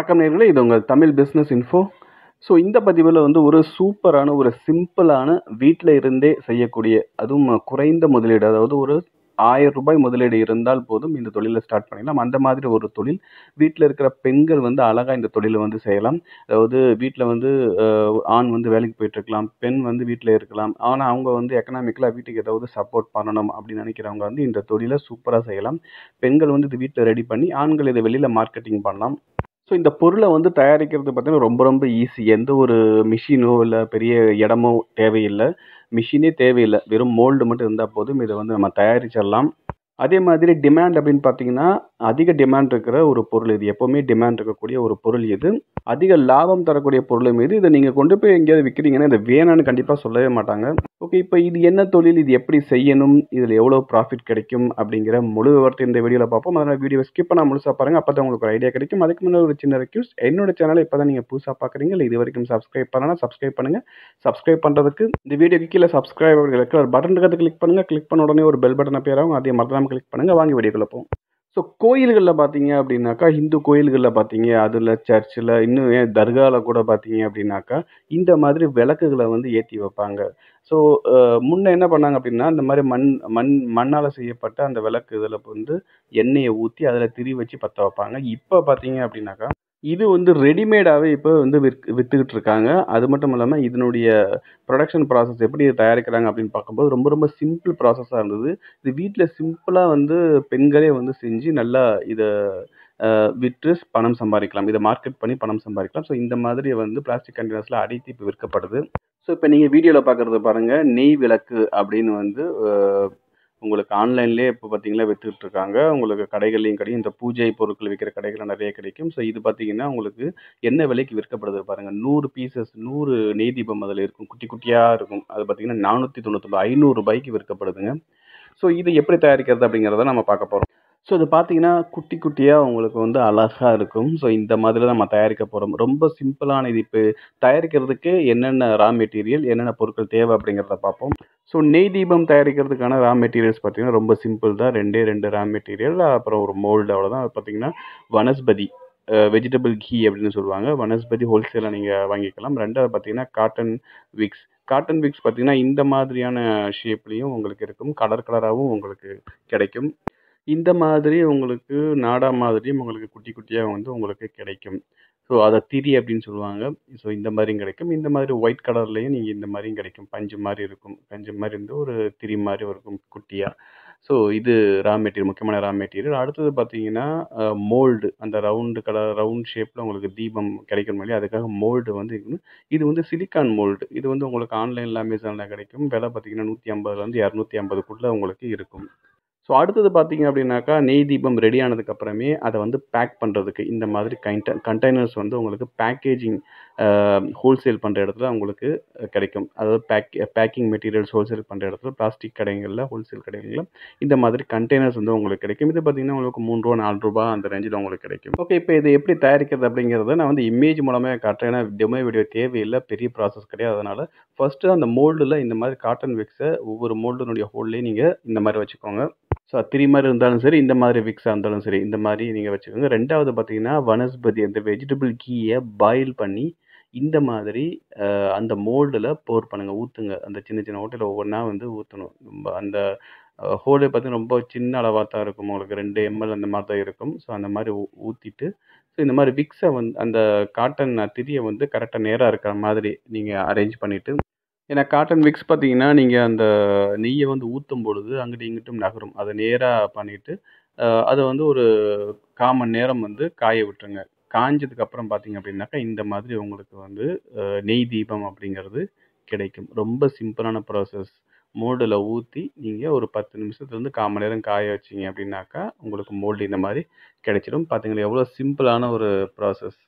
வணக்கம் நேயர்களே, இது உங்கள் தமிழ் பிஸ்னஸ் இன்ஃபோ. ஸோ இந்த பதிவில் வந்து ஒரு சூப்பரான ஒரு சிம்பிளான வீட்டில் இருந்தே செய்யக்கூடிய, அதுவும் குறைந்த முதலீடு, அதாவது ஒரு ரூ. 1000 முதலீடு இருந்தால் போதும் இந்த தொழிலை ஸ்டார்ட் பண்ணிடலாம். அந்த மாதிரி ஒரு தொழில். வீட்டில் இருக்கிற பெண்கள் வந்து அழகாக இந்த தொழிலை வந்து செய்யலாம். அதாவது வீட்டில் வந்து ஆண் வந்து வேலைக்கு போயிட்டு இருக்கலாம், பெண் வந்து வீட்டில் இருக்கலாம். ஆனால் அவங்க வந்து எக்கனாமிக்கலாக வீட்டுக்கு ஏதாவது சப்போர்ட் பண்ணணும் அப்படின்னு நினைக்கிறவங்க வந்து இந்த தொழிலை சூப்பராக செய்யலாம். பெண்கள் வந்து இது வீட்டில் ரெடி பண்ணி, ஆண்கள் இதை வெளியில் மார்க்கெட்டிங் பண்ணலாம். ஸோ இந்த பொருளை வந்து தயாரிக்கிறது பார்த்தீங்கன்னா ரொம்ப ரொம்ப ஈஸி. எந்த ஒரு மிஷினோ இல்லை பெரிய இடமோ தேவையில்லை. மிஷினே தேவையில்லை. வெறும் மோல்டு மட்டும் இருந்தால் போதும். இதை வந்து நம்ம தயாரிச்சிடலாம். அதே மாதிரி டிமாண்ட் அப்படின்னு பார்த்தீங்கன்னா, அதிக டிமாண்ட் இருக்கிற ஒரு பொருள் இது. எப்போவுமே டிமாண்ட் இருக்கக்கூடிய ஒரு பொருள் இது. அதிக லாபம் தரக்கூடிய பொருளும் இது. இதை நீங்கள் கொண்டு போய் எங்கேயாவது விற்கிறீங்கன்னா, இதை வேணான்னு கண்டிப்பாக சொல்லவே மாட்டாங்க. ஓகே, இப்போ இது என்ன தொழில்? இது எப்படி செய்யணும்? இதில் எவ்வளோ ப்ராஃபிட் கிடைக்கும்? அப்படிங்கிற முழு விவரத்தை இந்த வீடியோவில் பார்ப்போம். அதனால் வீடியோவை ஸ்கிப் பண்ணால் முழுசாக பாருங்கள். அப்போ தான் உங்களுக்கு ஒரு ஐடியா கிடைக்கும். அதுக்கு முன்னாடி ஒரு சின்ன ரெக்வெஸ்ட். என்னோட சேனலை இப்போ தான் நீங்கள் புதுசாக பார்க்குறீங்க, இல்லை இது வரைக்கும் சப்ஸ்கிரைப் பண்ணலாம், சப்ஸ்கிரைப் பண்ணுங்கள். சப்ஸ்கிரைப் பண்ணுறதுக்கு இந்த வீடியோக்கு கீழே சப்ஸ்கிரைப் இருக்கிற ஒரு பட்டன் இருக்கிறத கிளிக் பண்ணுங்கள். கிளிக் பண்ண உடனே ஒரு பெல் பட்டன் appear ஆகும். அதே மறக்காம கிளிக் பண்ணுங்கள். வாங்கி வீடியோக்குள்ள போவோம். ஸோ கோயில்களில் பார்த்தீங்க அப்படின்னாக்கா, ஹிந்து கோயில்களில் பார்த்தீங்க, அதில் சர்ச்சில், இன்னும் ஏன் தர்காவில் கூட பார்த்தீங்க அப்படின்னாக்கா, இந்த மாதிரி விளக்குகளை வந்து ஏற்றி வைப்பாங்க. ஸோ முன்ன என்ன பண்ணாங்க அப்படின்னா, இந்த மாதிரி மண்ணால் செய்யப்பட்ட அந்த விளக்கு இதில் வந்து எண்ணெயை ஊற்றி அதில் திரி வச்சு பற்ற வைப்பாங்க. இப்போ பார்த்தீங்க அப்படின்னாக்கா, இது வந்து ரெடிமேடாகவே இப்போ வந்து விற்றுக்கிட்டு இருக்காங்க. அது மட்டும் இல்லாமல் இதனுடைய ப்ரொடக்ஷன் ப்ராசஸ் எப்படி தயாரிக்கிறாங்க அப்படின்னு பார்க்கும்போது ரொம்ப ரொம்ப சிம்பிள் ப்ராசஸாக இருந்தது. இது வீட்டில் சிம்பிளாக வந்து பெண்களே வந்து செஞ்சு நல்லா இதை விற்று பணம் சம்பாதிக்கலாம். இதை மார்க்கெட் பண்ணி பணம் சம்பாதிக்கலாம். ஸோ இந்த மாதிரி வந்து பிளாஸ்டிக் கண்டெய்னர்ஸில் அடைத்து இப்போ விற்கப்படுது. ஸோ இப்போ நீங்கள் வீடியோவில் பார்க்குறது பாருங்கள், நெய் விளக்கு அப்படின்னு வந்து உங்களுக்கு ஆன்லைன்லேயே இப்போ பார்த்தீங்கன்னா விற்றுக்கிட்டு இருக்காங்க. உங்களுக்கு கடைகள்லையும் கிடைக்கும். இந்த பூஜை பொருட்கள் விற்கிற கடைகள் நிறைய கிடைக்கும். ஸோ இது பார்த்தீங்கன்னா உங்களுக்கு என்ன விலைக்கு விற்கப்படுது பாருங்கள். 100 பீசஸ் 100 நெய் தீபம் அதில் இருக்கும். குட்டி குட்டியாக இருக்கும். அது பார்த்தீங்கன்னா ரூ. 499 ரூ. 500 விற்கப்படுதுங்க. ஸோ இது எப்படி தயாரிக்கிறது அப்படிங்கிறத நம்ம பார்க்க போகிறோம். ஸோ இது பார்த்தீங்கன்னா குட்டி குட்டியாக உங்களுக்கு வந்து அழகாக இருக்கும். ஸோ இந்த மாதிரி தான் நம்ம தயாரிக்க போகிறோம். ரொம்ப சிம்பிளான இது. இப்போ தயாரிக்கிறதுக்கு என்னென்ன ரா மெட்டீரியல், என்னென்ன பொருட்கள் தேவை அப்படிங்கிறத பார்ப்போம். ஸோ நெய் தீபம் தயாரிக்கிறதுக்கான ரா மெட்டீரியல்ஸ் பார்த்தீங்கன்னா ரொம்ப சிம்பிள் தான். 2 ரா மெட்டீரியல், அப்புறம் ஒரு மோல்டு, அவ்வளோதான். அது பார்த்தீங்கன்னா வனஸ்பதி, வெஜிடபிள் கீ அப்படின்னு சொல்லுவாங்க. வனஸ்பதி ஹோல்சேலாக நீங்கள் வாங்கிக்கலாம். ரெண்டாவது பார்த்தீங்கன்னா காட்டன் விக்ஸ். காட்டன் விக்ஸ் பார்த்தீங்கன்னா இந்த மாதிரியான ஷேப்லேயும் உங்களுக்கு இருக்கும். கலர் கலராகவும் உங்களுக்கு கிடைக்கும். இந்த மாதிரி உங்களுக்கு நாடா மாதிரியும் உங்களுக்கு குட்டி குட்டியாக வந்து உங்களுக்கு கிடைக்கும். ஸோ அதை திரி அப்படின்னு சொல்லுவாங்க. ஸோ இந்த மாதிரியும் கிடைக்கும். இந்த மாதிரி ஒயிட் கலர்லேயும் நீங்கள் இந்த மாதிரியும் கிடைக்கும். பஞ்சு மாதிரி இருக்கும். பஞ்சு மாதிரி இருந்து ஒரு திரி மாதிரி இருக்கும் குட்டியாக. ஸோ இது ரா மெட்டீரியல், முக்கியமான ரா மெட்டீரியல். அடுத்தது பார்த்தீங்கன்னா மோல்டு. அந்த ரவுண்ட் ஷேப்பில் உங்களுக்கு தீபம் கிடைக்கணும் இல்லையா, அதுக்காக மோல்டு வந்து இருக்கணும். இது வந்து சிலிக்கான் மோல்டு. இது வந்து உங்களுக்கு ஆன்லைனில் அமேசானில் கிடைக்கும். விலை பார்த்தீங்கன்னா 150லேருந்து 250க்குள்ளே உங்களுக்கு இருக்கும். ஸோ அடுத்தது பார்த்தீங்க அப்படின்னாக்கா, நெய் தீபம் ரெடி ஆனதுக்கப்புறமே அதை வந்து பேக் பண்ணுறதுக்கு இந்த மாதிரி கண்டெய்னர்ஸ் வந்து உங்களுக்கு பேக்கேஜிங் ஹோல்சேல் பண்ணுற இடத்துல உங்களுக்கு கிடைக்கும். அதாவது பேக்கிங் மெட்டீரியல்ஸ் ஹோல்சேல் பண்ணுற இடத்துல பிளாஸ்டிக் கடைகளில், ஹோல்சேல் கடைகளில் இந்த மாதிரி கண்டெய்னர்ஸ் வந்து உங்களுக்கு கிடைக்கும். இது பார்த்தீங்கன்னா உங்களுக்கு ரூ. 3 ரூ. 4 அந்த ரேஞ்சில் உங்களுக்கு கிடைக்கும். ஓகே, இப்போ இது எப்படி தயாரிக்கிறது அப்படிங்கிறத நான் வந்து இமேஜ் மூலமாக காட்டுறேன். ஏன்னா டெமோ வீடியோ தேவையில்லை, பெரிய ப்ராசஸ் கிடையாது. அதனால் ஃபஸ்ட்டு அந்த மோல்டில் இந்த மாதிரி காட்டன் விக்ஸை ஒவ்வொரு மோல்டினுடைய ஹோல்லையும் நீங்கள் இந்த மாதிரி வச்சுக்கோங்க. ஸோ திரி மாதிரி இருந்தாலும் சரி, இந்த மாதிரி விக்ஸாக இருந்தாலும் சரி, இந்த மாதிரி நீங்கள் வச்சுக்கோங்க. ரெண்டாவது பார்த்தீங்கன்னா வனஸ்பதி, அந்த வெஜிடபிள் கீயை பாயில் பண்ணி இந்த மாதிரி அந்த மோல்டில் போர் பண்ணுங்கள், ஊற்றுங்க. அந்த சின்ன சின்ன ஓட்டையில் ஒவ்வொன்றா வந்து ஊற்றணும். அந்த ஹோலே பார்த்தீங்கன்னா ரொம்ப சின்ன அளவாக தான் இருக்கும். உங்களுக்கு 2 ml அந்த மாதிரி தான் இருக்கும். ஸோ அந்த மாதிரி ஊற்றிட்டு, ஸோ இந்த மாதிரி விக்ஸை வந்து அந்த காட்டன் திரியை வந்து கரெக்டாக நேராக இருக்கிற மாதிரி நீங்கள் அரேஞ்ச் பண்ணிவிட்டு, ஏன்னா காட்டன் விக்ஸ் பார்த்தீங்கன்னா, நீங்கள் அந்த நெய்யை வந்து ஊற்றும் பொழுது அங்கிட்டும் இங்கிட்டும் நகரும். அதை நேராக பண்ணிவிட்டு அதை வந்து ஒரு 1/4 மணி நேரம் வந்து காய விட்டுருங்க. காய்ஞ்சதுக்கப்புறம் பார்த்தீங்க அப்படின்னாக்கா, இந்த மாதிரி உங்களுக்கு வந்து நெய் தீபம் அப்படிங்கிறது கிடைக்கும். ரொம்ப சிம்பிளான ப்ராசஸ். மோல்டில் ஊற்றி நீங்கள் ஒரு 10 நிமிஷத்துலேருந்து 1/4 மணி நேரம் காய வச்சிங்க அப்படின்னாக்கா, உங்களுக்கு மோல்டு இந்த மாதிரி கிடைச்சிடும். பார்த்தீங்களா எவ்வளோ சிம்பிளான ஒரு ப்ராசஸ். ஸோ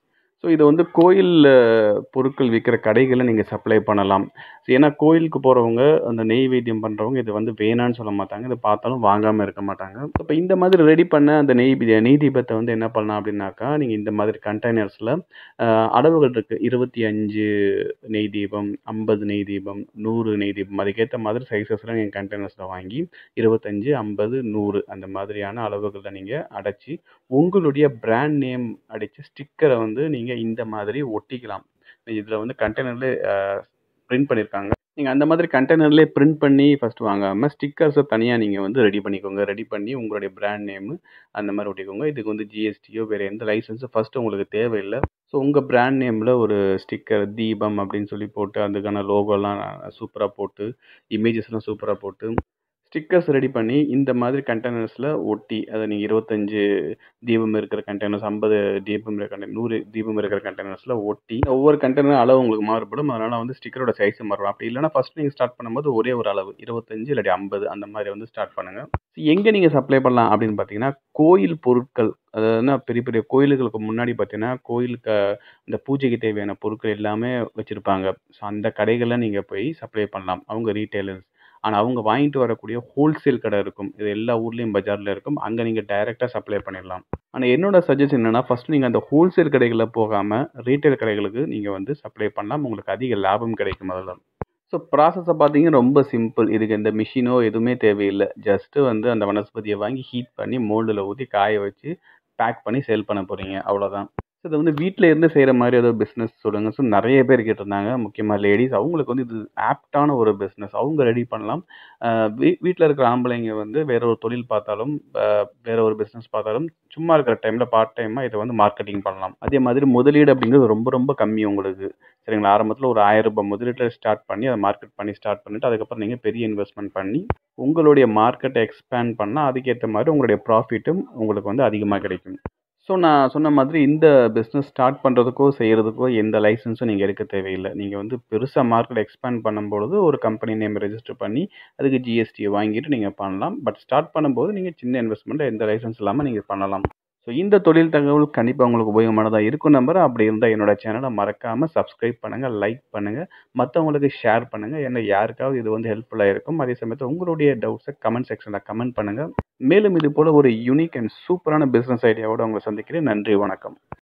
ஸோ இத வந்து கோயில்ல பொருட்கள் விக்கிற கடைகள்ல நீங்க சப்ளை பண்ணலாம். ஏன்னா கோயிலுக்கு போறவங்க, அந்த நெய்வேத்தியம் பண்றவங்க இத வந்து வேணான்னு சொல்ல மாட்டாங்க. இத பார்த்தாலும் வாங்காம இருக்க மாட்டாங்க. இப்ப இந்த மாதிரி ரெடி பண்ண அந்த நெய் தீபத்த வந்து என்ன பண்ணலாம் அப்டின்னாக்கா, நீங்க இந்த மாதிரி கண்டெய்னர்ஸ்ல அ அளவுகள் இருக்கு. 25 நெய் தீபம், 50 நெய் தீபம், 100 நெய் தீபம். அதுக்கேத்த மாதிரி சைஸஸ்ல நீங்க கண்டெய்னர்ஸ்ல வாங்கி 25, 50, 100 அந்த மாதிரியான அளவுகள்ல நீங்க அடைச்சு, உங்களுடைய பிராண்ட் நேம் அடிச்ச ஸ்டிக்கர வந்து நீங்க இந்த மாதிரி ஒட்டிக்கலாம். இதுல வந்து கண்டெய்னர்ல பிரிண்ட் பண்ணியிருக்காங்க. நீங்க அந்த மாதிரி கண்டெய்னர்லயே பிரிண்ட் பண்ணி ஃபர்ஸ்ட் வாங்காம, ஸ்டிக்கர்ஸ தனியா நீங்க வந்து ரெடி பண்ணிக்கோங்க. ரெடி பண்ணி உங்களுடைய பிராண்ட் நேமு அந்த மாரி ஒட்டிக்கோங்க. இதுக்கு வந்து ஜிஎஸ்டியோ வேற எந்த லைசென்ஸும் ஃபர்ஸ்ட் உங்களுக்கு தேவையில்ல. ஸோ உங்க பிராண்ட் நேம்ல ஒரு ஸ்டிக்கர் தீபம் அப்படின்னு சொல்லி போட்டு, அதுக்கான லோகோலாம் சூப்பரா போட்டு, இமேஜஸ்லாம் சூப்பரா போட்டு ஸ்டிக்கர்ஸ் ரெடி பண்ணி, இந்த மாதிரி கண்டெய்னர்ஸ்ல ஒட்டி, அத நீங்க 25 தீபம் இருக்கிற கண்டெய்னர்ஸ், 50 தீபம் இருக்கிற கண்டெய்னர், 100 தீபம் இருக்கிற கண்டெய்னர்ஸ்ல ஒட்டி, ஒவ்வொரு கண்டெய்னர் அளவு உங்களுக்கு மாறுபடும். அதனால வந்து ஸ்டிக்கரோட சைஸும் மாறும். அப்படி இல்லன்னா ஃபர்ஸ்ட் நீங்க ஸ்டார்ட் பண்ணும்போது ஒரே ஒரு அளவு 25 இல்லாட்டி 50 அந்த மாரி வந்து ஸ்டார்ட் பண்ணுங்க. எங்க நீங்க சப்ளை பண்ணலாம் அப்படின்னு பார்த்தீங்கன்னா, கோயில் பொருட்கள் அதாவதுன்னா பெரிய பெரிய கோயில்களுக்கு முன்னாடி பார்த்தீங்கன்னா, கோயிலுக்கு இந்த பூஜைக்கு தேவையான பொருட்கள் எல்லாமே வச்சிருப்பாங்க. ஸோ அந்த கடைகள்ல நீங்க போய் சப்ளை பண்ணலாம். அவங்க ரீட்டெயிலர்ஸ். ஆனா, அவங்க வாங்கிட்டு வரக்கூடிய ஹோல்சேல் கடை இருக்கும். இது எல்லா ஊர்லயும் பஜார்ல இருக்கும். அங்க நீங்க டைரக்ட்டா சப்ளை பண்ணிடலாம். ஆனா, என்னோட சஜஷன் என்னன்னா, ஃபர்ஸ்ட் நீங்க அந்த ஹோல்சேல் கடைகள்ல போகாம, ரீட்டெயில் கடைகளுக்கு நீங்க வந்து சப்ளை பண்ணலாம். உங்களுக்கு அதிக லாபம் கிடைக்கும் அதுல. ஸோ ப்ராசஸ பார்த்தீங்கன்னா ரொம்ப சிம்பிள். இதுக்கு எந்த மிஷினோ எதுவுமே தேவையில்ல. ஜஸ்ட் வந்து அந்த வனஸ்பதிய வாங்கி ஹீட் பண்ணி மோல்டுல ஊத்தி காய வச்சு, பேக் பண்ணி சேல் பண்ண போறீங்க. அவ்வளோதான். இத வந்து வீட்ல இருந்து செய்ற மாரி ஏதோ பிசினஸ் சொல்லுங்க. ஸோ நெறைய பேர் கேட்டிருந்தாங்க. முக்கியமா லேடீஸ். அவங்களுக்கு வந்து இது ஆப்ட்டான ஒரு பிசினஸ். அவங்க ரெடி பண்ணலாம். அ வீட்ல இருக்கிற ஆம்பளைங்க வந்து வேற ஒரு தொழில் பார்த்தாலும், அ வேற ஒரு பிசினஸ் பார்த்தாலும், சும்மா இருக்கிற டைம்ல பார்ட் டைமா இத வந்து மார்க்கெட்டிங் பண்ணலாம். அதே மாதிரி முதலீடு அப்படிங்கிறது ரொம்ப ரொம்ப கம்மி உங்களுக்கு. சரிங்களா? ஆரம்பத்துல ஒரு ரூ. 1000 முதலீட்டுல ஸ்டார்ட் பண்ணி, அத மார்க்கெட் பண்ணி ஸ்டார்ட் பண்ணிட்டு, அதுக்கப்புறம் நீங்க பெரிய இன்வெஸ்ட்மென்ட் பண்ணி, உங்களுடைய மார்க்கெட்ட எக்ஸ்பேண்ட் பண்ணா, அதுக்கேத்த மாரி உங்களுடைய ப்ராஃபிட்டும் உங்களுக்கு வந்து அதிகமா கிடைக்கும். ஸோ நான் சொன்ன மாதிரி இந்த பிசினஸ் ஸ்டார்ட் பண்றதுக்கோ, செய்யறதுக்கோ எந்த லைசென்ஸும் நீங்க எடுக்க தேவையில்ல. நீங்க வந்து பெருசா மார்க்கெட் எக்ஸ்பேண்ட் பண்ணும்பொழுது ஒரு கம்பெனி நேம் ரெஜிஸ்டர் பண்ணி, அதுக்கு ஜிஎஸ்டி வாங்கிட்டு நீங்க பண்ணலாம். பட் ஸ்டார்ட் பண்ணும்போது நீங்க சின்ன இன்வெஸ்ட்மென்ட் எந்த லைசென்ஸ் இல்லாம நீங்க பண்ணலாம். ஸோ இந்த தொழில் தகவல் கண்டிப்பா உங்களுக்கு உபயோகமானதா இருக்கும் நம்புறேன். அப்படி இருந்தா என்னோட சேனல மறக்காம சப்ஸ்கிரைப் பண்ணுங்க, லைக் பண்ணுங்க, மத்தவங்களுக்கு ஷேர் பண்ணுங்க. ஏன்னா யாருக்காவது இது வந்து ஹெல்ப்ஃபுல்லா இருக்கும். அதே சமயத்துல உங்களுடைய டவுட்ஸ கமெண்ட் செக்ஷன்ல கமெண்ட் பண்ணுங்க. மேலும் இது போல ஒரு யூனிக் அண்ட் சூப்பரான பிசினஸ் ஐடியாவோட உங்கள சந்திக்கிறேன். நன்றி, வணக்கம்.